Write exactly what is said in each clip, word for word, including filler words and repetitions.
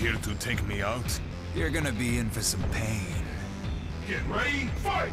here to take me out? You're gonna be in for some pain. Get ready, fight!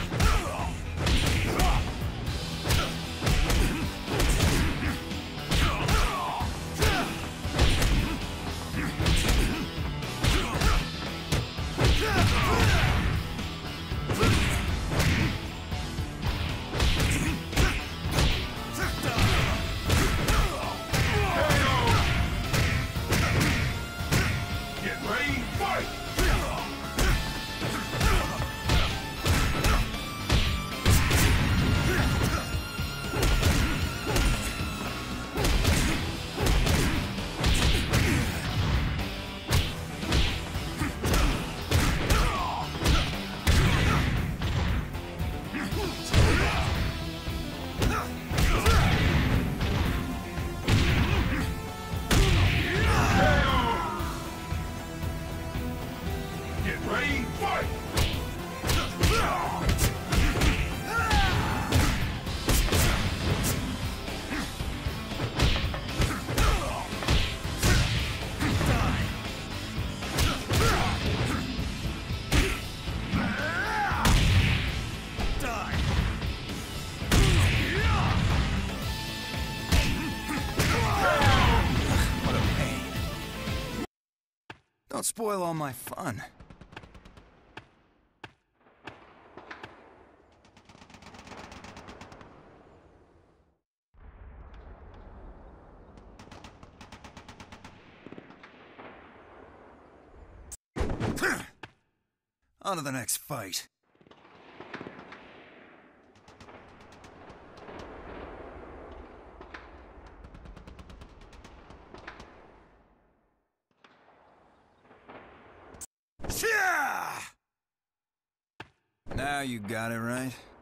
Don't spoil all my fun. On to the next fight. Now you got it right.